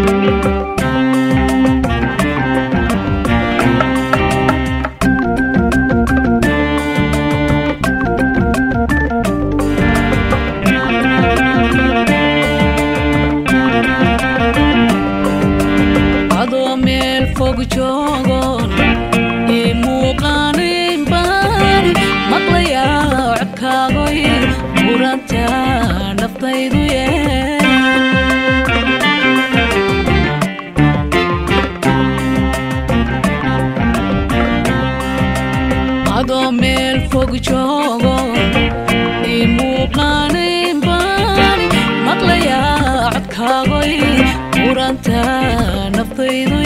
فوق جوغون يموقانين باري مقليا عكاغوي ورانتا نفتيدو عدو ميل فوق جوغون يموقانين باري مقليا عكاغوي ورانتا نفتيدو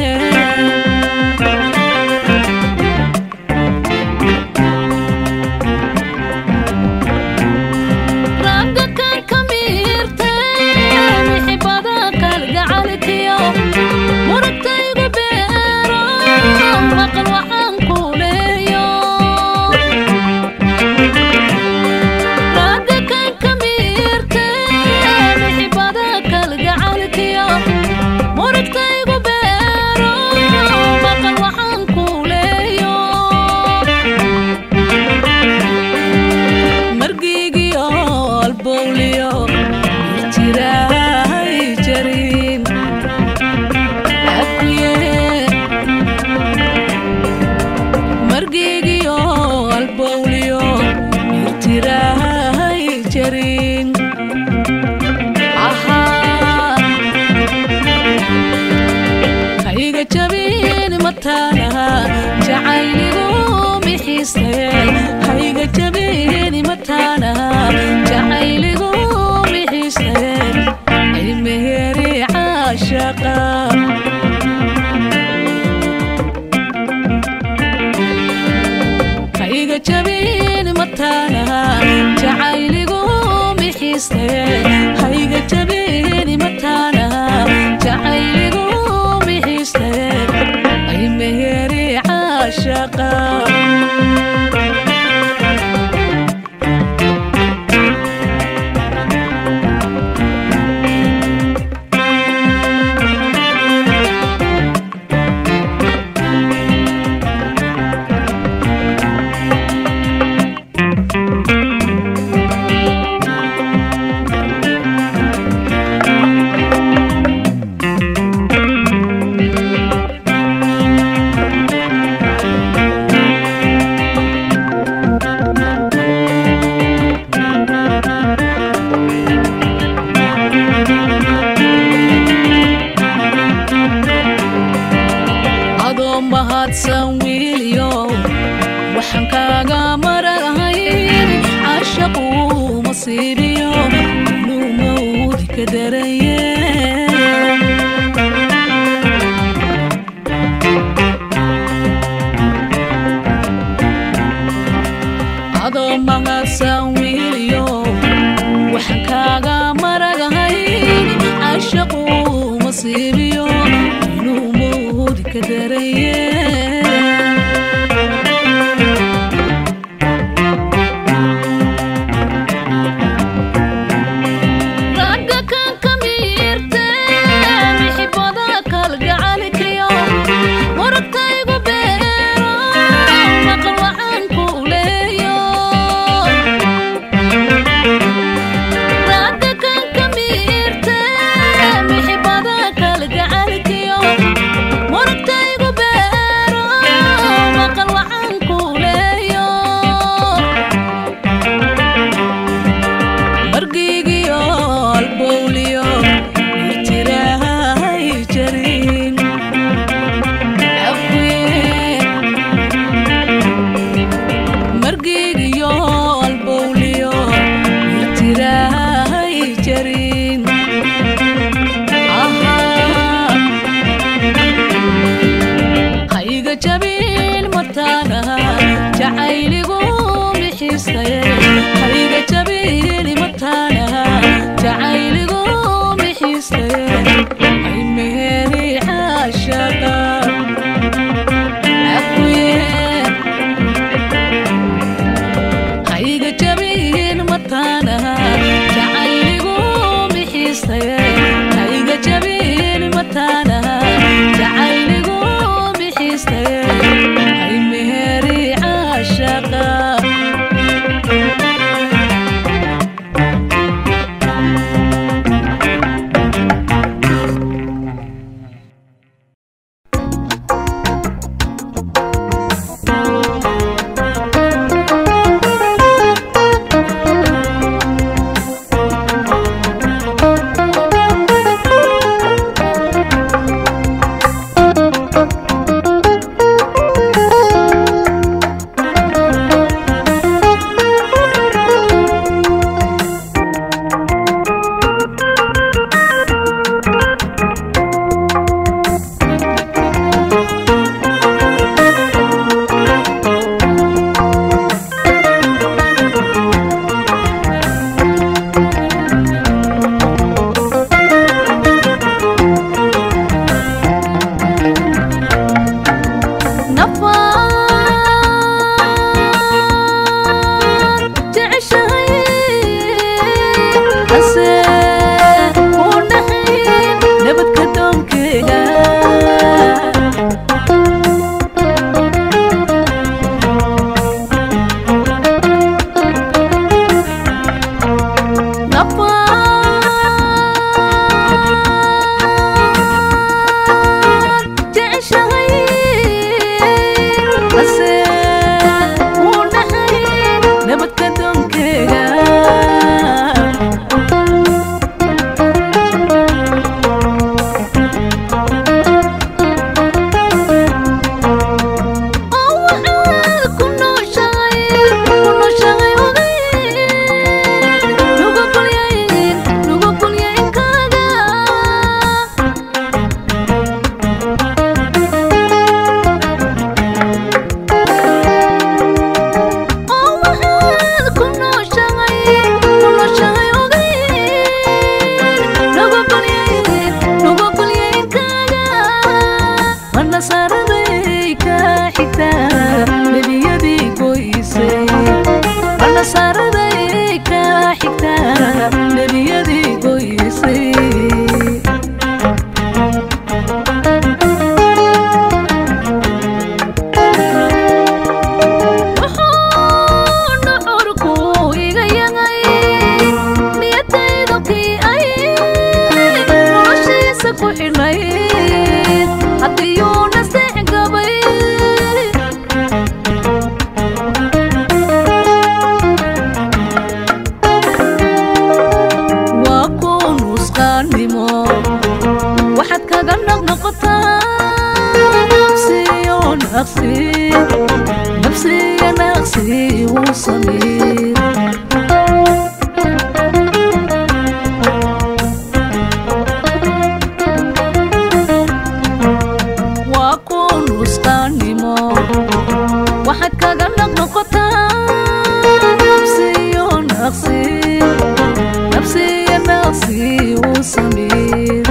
جعيلي ميحيستي هيغا جبيني متانا جعيلي ميحيستي اي مهري عاشقا هيغا جبيني متانا جعيلي ميحيستي هيغا جبيني متانا جعيلي ميحيستي اي مهري عاشقا waxaan kaaga maragay ashaqo masiibiyo inuu mawdi ka daraye adoo magacsan wiiliyo waxaan kaaga maragay ashaqo masiibiyo inuu mawdi ka daraye نفسي نفسي يا نفسي وصمير واكون وسطاني مو واحد كاغنق نقطة نفسي يا نفسي نفسي يا نفسي وصمير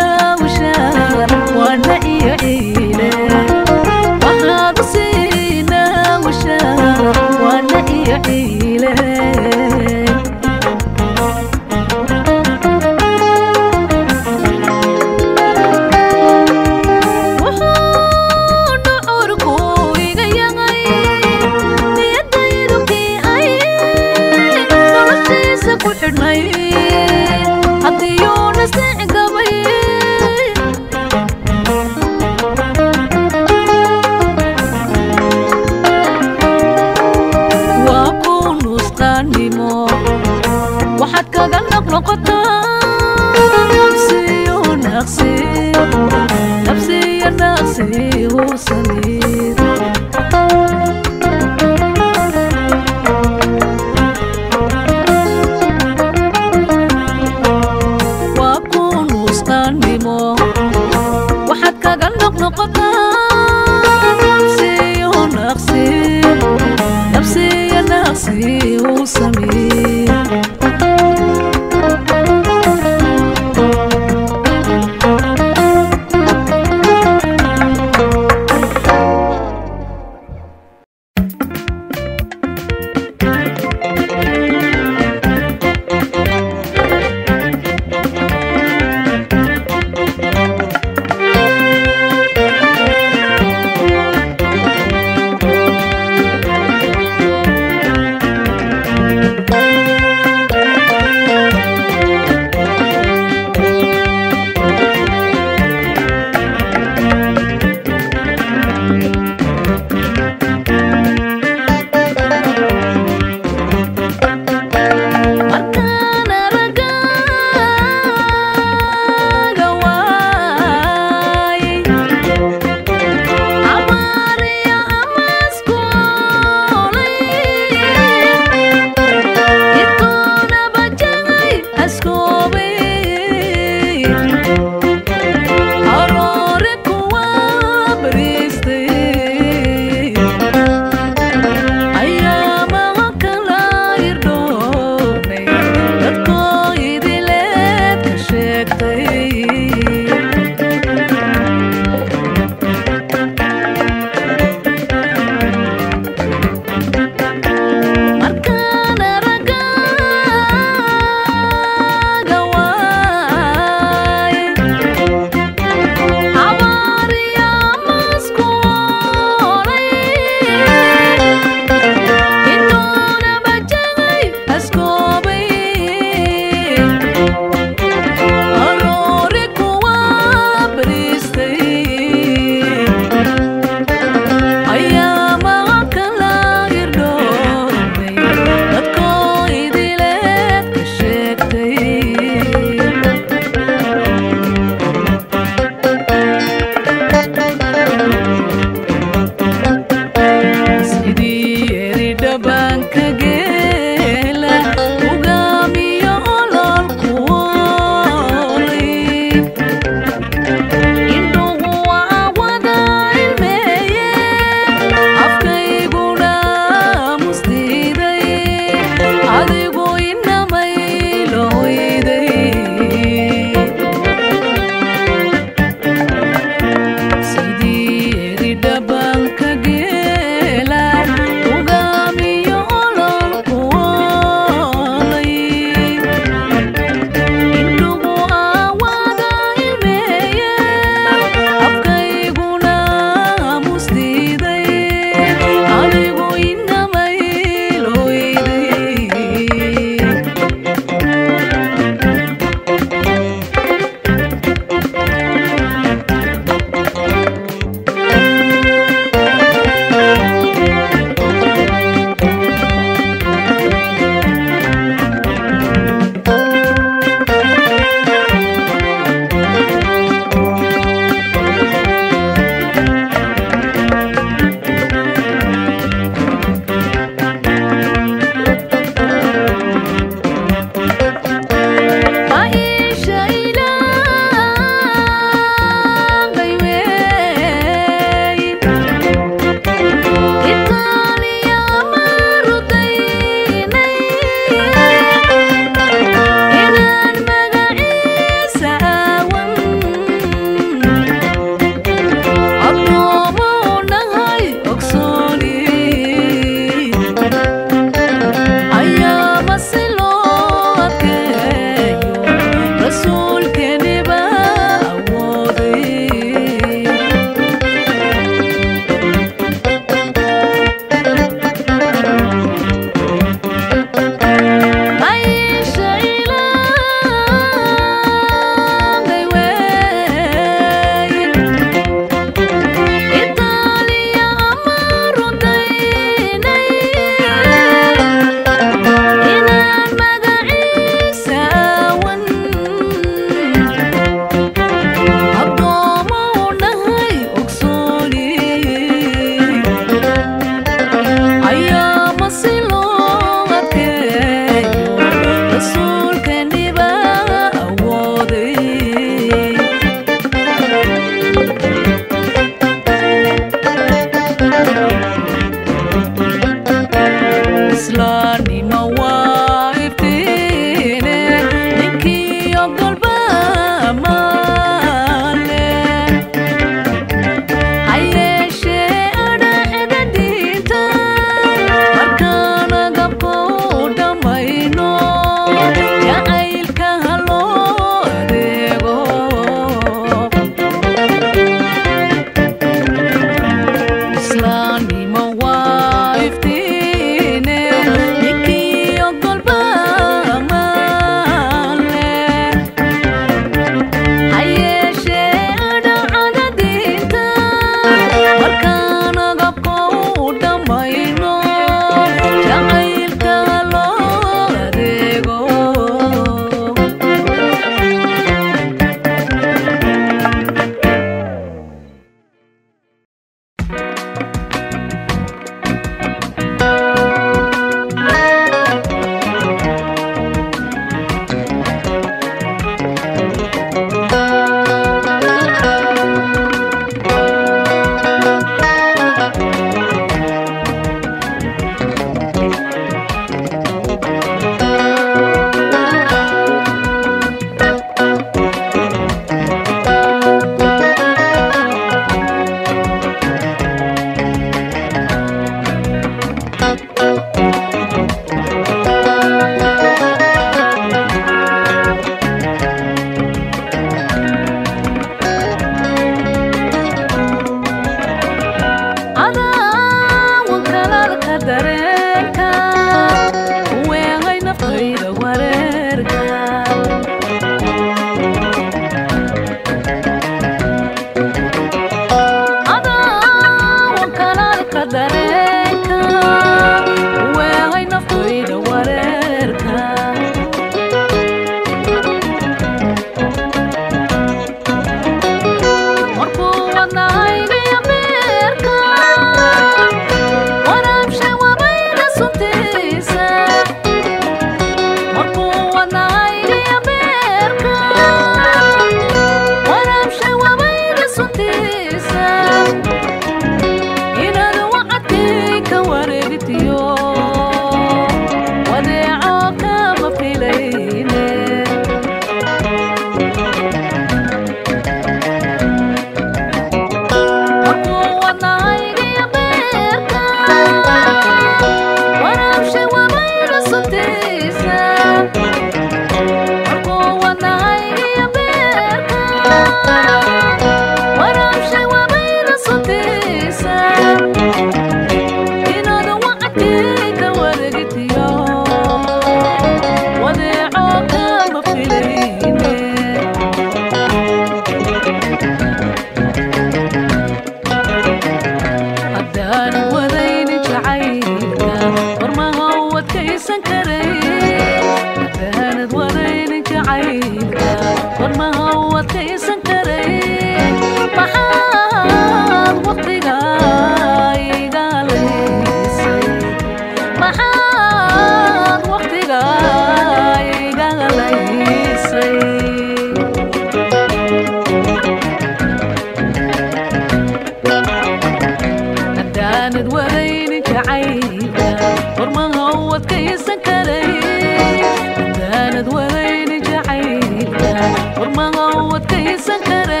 جعيلك ورمها وادكيسن كري داند ودين جعيلك ورمها وادكيسن كري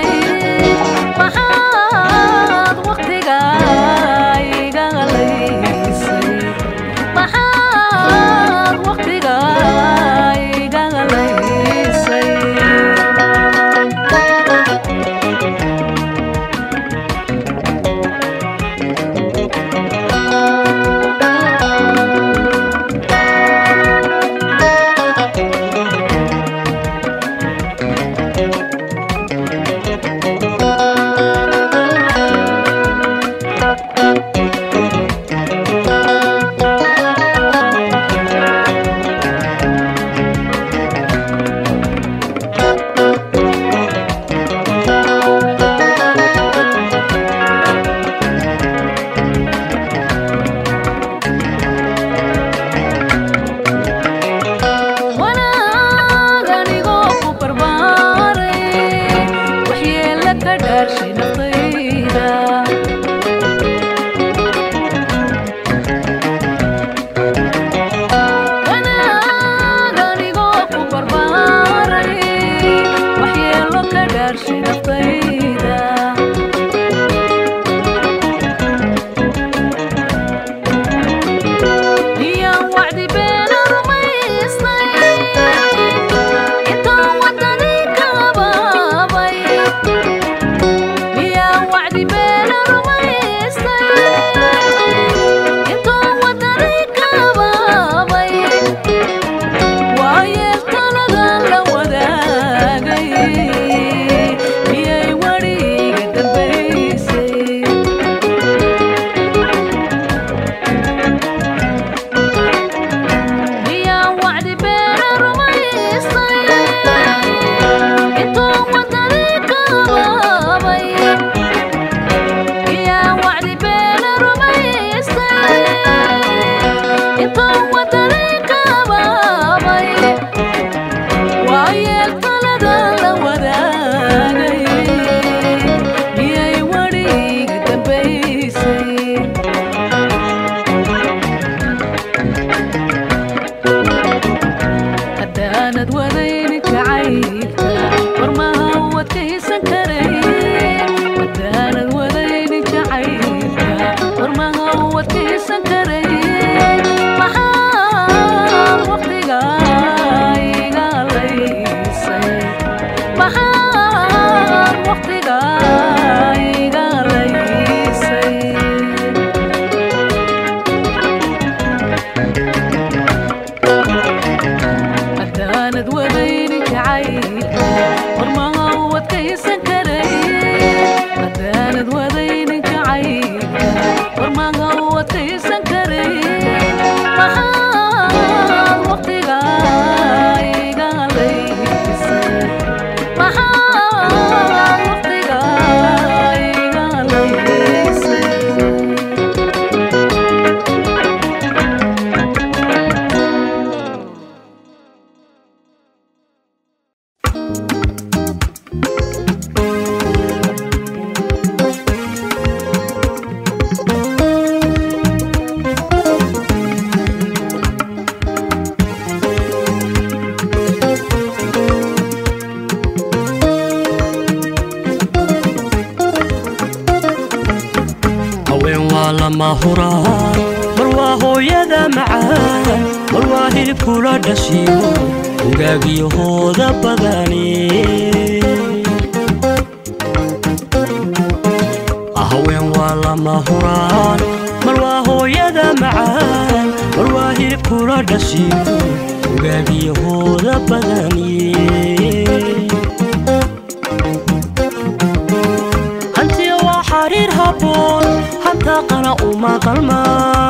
محاد وقتك iga غليسي محاد وقتك iga غليسي mahuraan marwaa hooyada macaan marwaa hilibkula dhashiyo ugaagiyahooda badani haween waa lama huraan marwaa hooyada macaan marwaa hilibkula dhashiyo ugaagiyahooda badani hanti waa xariir haboon قنا وما قلما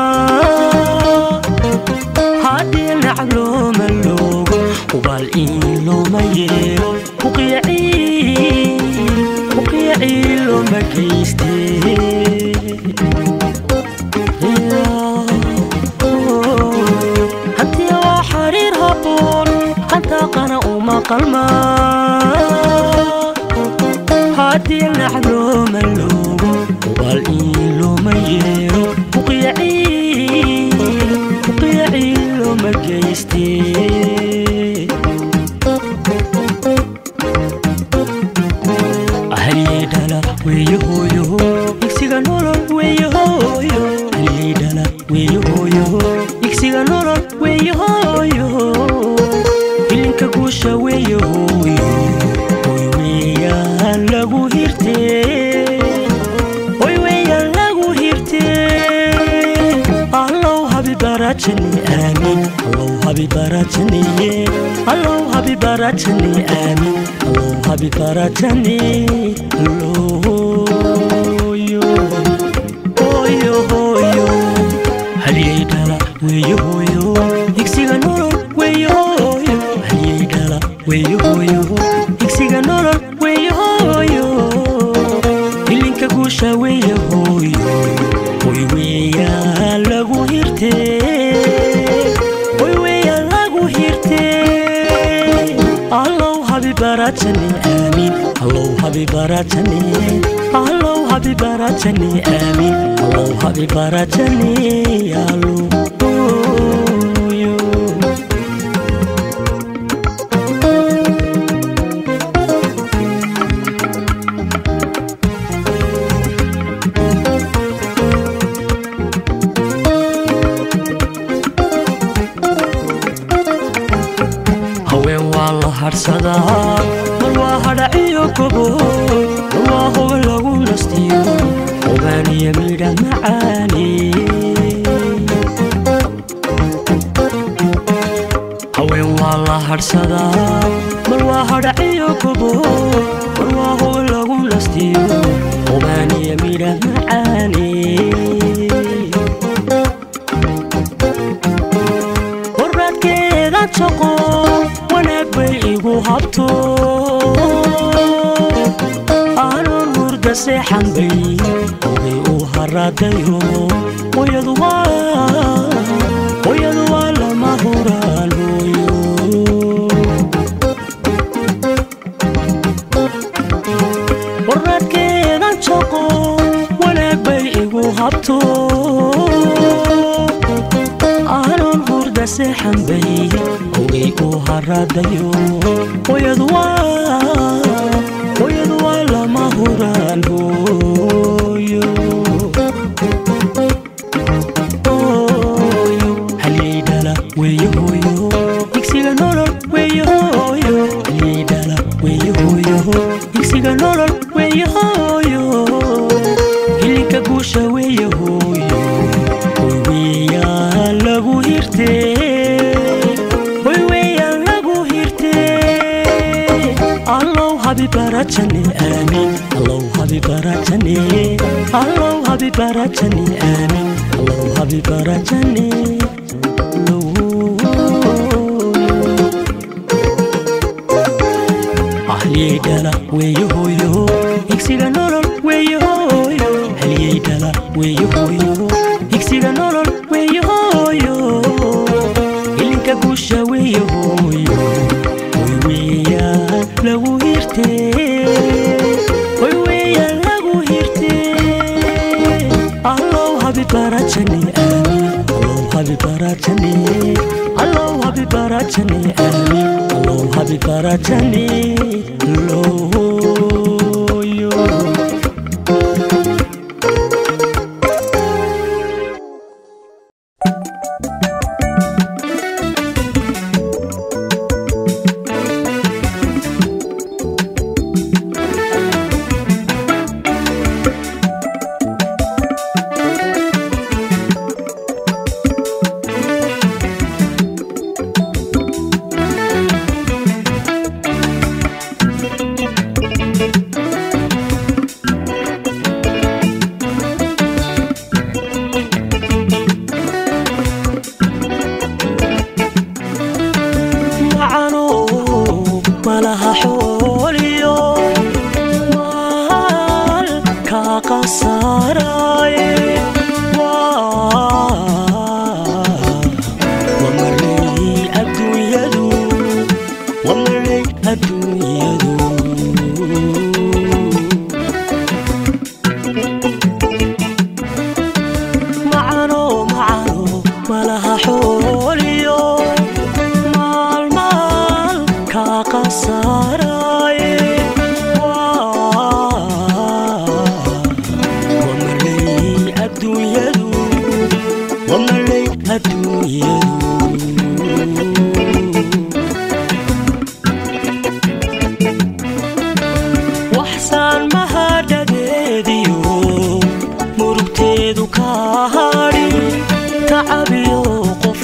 هادي نعلو ملوك وبالإين لو ميل وقيعين لو مكيستي هاتي وحرير هبون حتى قنا وما قلما هادي نعلو ملوك وبالإين لو ميل وقيعي وما جيستي أهلي دلا ويهويو يكسيغا نولو ويهويو أهلي دلا ويهويو يكسيغا نولو ويهويو إلينكا قوشا ويهويو ويويا لغو هيرتي ويويا لغو هيرتي الله حبيب براتني آمين الله حبيب براتني الله حبيب براتني آمين الله حبيب براتني الله يو يو يو هلي دلا ويو يو يكسيغا نورو ويو يو هلي دلا ويو يو يكسيغا نورو ويو يو إلينكا قوشا ويو يو ويويا لغو هيرتي ويويا لغو هيرتي الله حبيب براتني آمين الله حبيب براتني الله حبيب براتني آمين الله حبيب براتني يا الله harsada marwa hadaciyo kobo marwa hoga lagu nastiyo ogaaniya midha macaani haween waa la harsada marwa hadaciyo kobo marwa hoga lagu nastiyo ogaaniya midha macaani warraadkeeda jaqo habto أنا مرد سيحن بي وغي هراديو ويدوا لما هرالويو ورد كيدا تشوقو ولك بيقو هبتو أنا مرد سيحن بي وغي هراديو ويدوا لما هرالويو هلي دلا ويهويو يكسيغا نولول ويهويو هلي دلا ويهويو يكسيغا نولول ويهويو هليكا قوشا ويهويو ويويا لغو هيرتي حبيب براتني آمين الله حبيب براتني الله حبيب براتني آمين الله حبيب براتني أهلي دلا ويهويو يكسيغا نولول ويهويو أهلي دلا ويهويو يكسيغا نولول ويهويو إلينكا قوشا ويهويو ويويا لغو هيرتي ويويا لغو هيرتي الله حبيب براتني آمين الله حبيب براتني الله حبيب براتني آمين الله حبيب براتني لويو معانو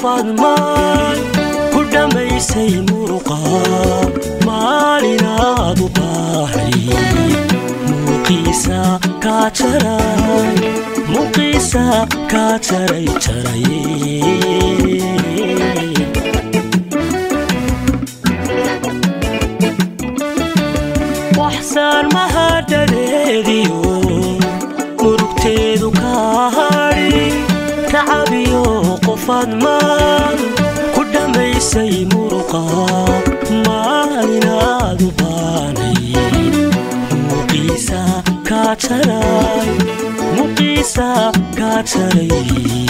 qofadmaan ku dhammaysay muruqa maalinaad u baahay muuqiisa kaa jaray muuqiisa kaa jaray jaray waxsaan mahadhadeediyo murugteedu kaa hadhi tacabiyo qofadmaan ku dhammaysay muruqa maalinaad u baanay muuqiisa kaa jaray muuqiisa kaa jaray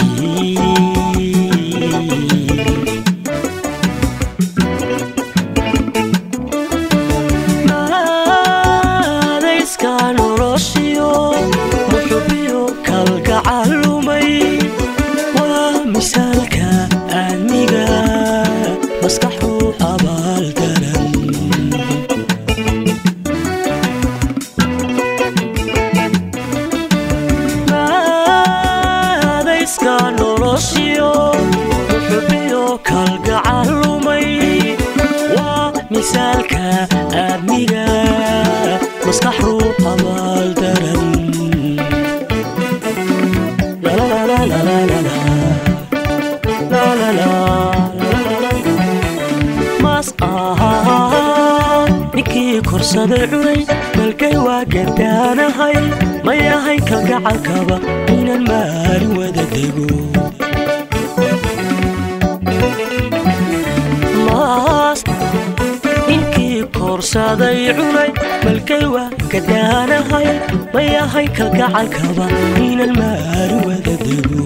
maadayska noloshiyo muxubiyo kalgacalumay waa misaalka aadmiga maskaxu abaaldaran maadayska noloshiyo muxubiyo kalgacalumay waa misaalka aadmiga maskaxu abaaldaran mas ahaa ninkii korsaday cunay malkay waa gadaanahay may ahayn kalgacalkaba inaan maalin wada dego mas ninkii korsaday cunay malkay waa gadaanahay may ahayn kalgacalkaba inaan maalin wada dego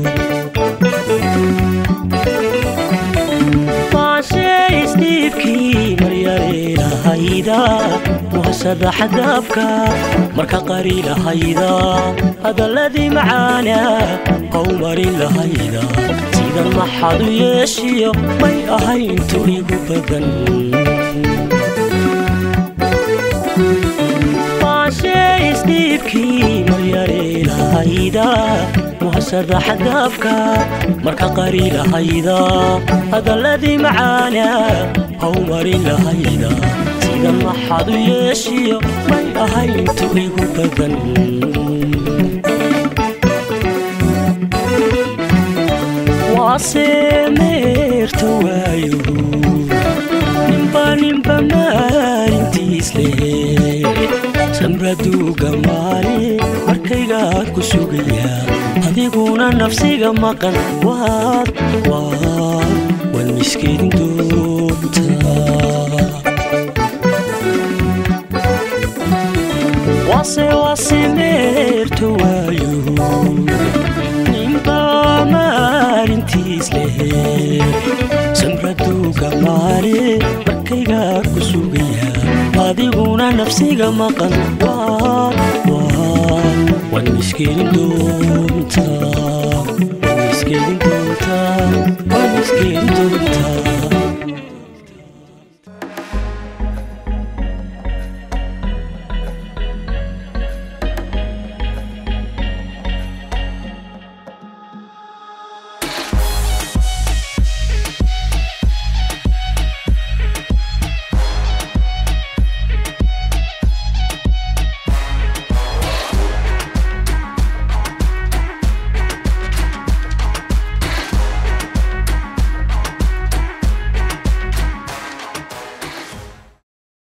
isdiibkii maryari lahayda muhasada xadaafka marka qari lahayda hadalladii macaana qowmarin lahayda sidan maxad u yeeshiyo may ahayntu igu badan isdiibkii maryari lahayda muhasada xadaafka marka qari lahayda hadalladii macaana qowmarin lahayda sidan maxad u yeeshiyo may ahayntu igu badan waase meerta waayuhu ninba maalintiis lehe samraduuga maali markaygaad ku sugaya adiguna nafsiga maqan waad miskiin doontaa wase meerta waayuhu ninba maalintiis lehe samraduuga maali markaygaad ku sugaya adiguna nafsiga maqan waad miskiin doontaa